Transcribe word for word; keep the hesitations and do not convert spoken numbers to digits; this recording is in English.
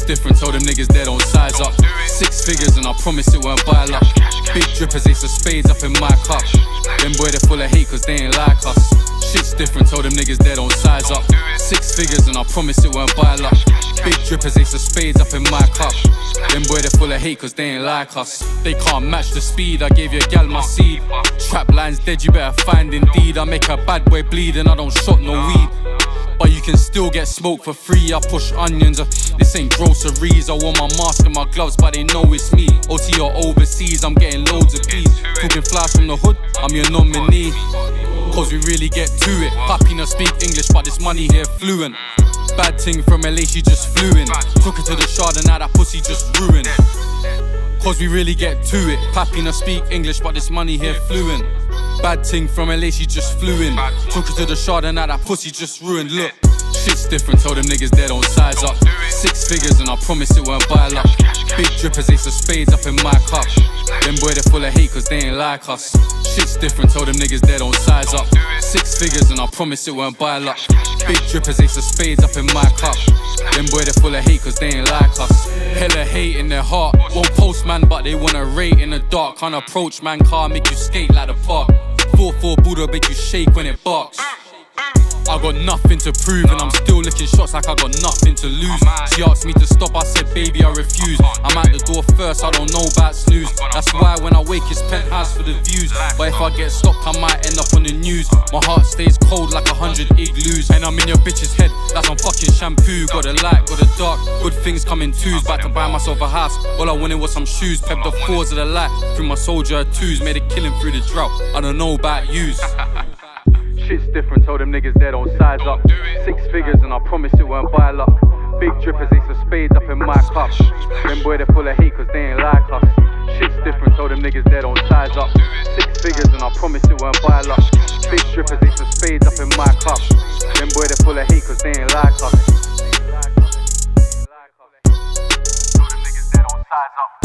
Shit's different, told them niggas they don't size up. Six figures and I promise it won't buy luck. Big drippers, ace of spades up in my cup. Them boy they full of hate cause they ain't like us. Shit's different, told them niggas they don't size up. Six figures and I promise it won't buy luck. Big drippers, ace of spades up in my cup. Them boy they full of hate cause they ain't like us. They can't match the speed, I gave your gal my seed. Trap lines dead, you better find indeed. I make a bad boy bleed and I don't shot no weed. But you can still get smoke for free. I push onions, uh, this ain't groceries. I wore my mask and my gloves but they know it's me. O T or overseas, I'm getting loads of peas. Talking flash from the hood, I'm your nominee. Cause we really get to it. Papi no speak English but this money here fluent. Bad ting from L A, she just flew in. Took her to the shard and now that pussy just ruined. Cause we really get to it. Papi no speak English but this money here fluent. Bad ting from L A, she just flew in. Took her to the shard and now that pussy just ruined. Look, shit's different, told them niggas they don't size up. Six figures and I promise it won't buy luck. Big drippers, ace of spades up in my cup. Them boy they full of hate cause they ain't like us. Shit's different, told them niggas they don't size up. Six figures and I promise it won't buy luck. Big drippers, ace of spades up in my cup. Them boy they full of hate cause they ain't like us. Hella hate in their heart. Won't post man but they wanna rate in the dark. Can't approach man, car make you skate like the park. four four Buddha make you shake when it barks. I got nothing to prove and I'm still licking shots like I got nothing to lose. She asked me to stop, I said baby I refuse. I'm at the door first, I don't know about snooze. That's why when I wake it's penthouse for the views. But if I get stopped I might end up on the news. My heart stays cold like a hundred igloos. And I'm in your bitch's head like some fucking shampoo. Got the light, got the dark, good things come in twos. About to buy myself a house, all I wanted was some shoes. Pep the fours of the light, through my soldier twos. Made a killing through the drought, I don't know about yous. Shit's different, told them niggas they don't size up. Six figures and I promise it won't buy luck. Big drippers, ace of spades up in my cup. Them boy they full of hate cause they ain't like us. Shit's different, told them niggas they don't size up. Six figures and I promise it won't buy luck. Big drippers, ace of spades up in my cup. Them boy they full of hate cause they ain't like us. Told them niggas they don't size up.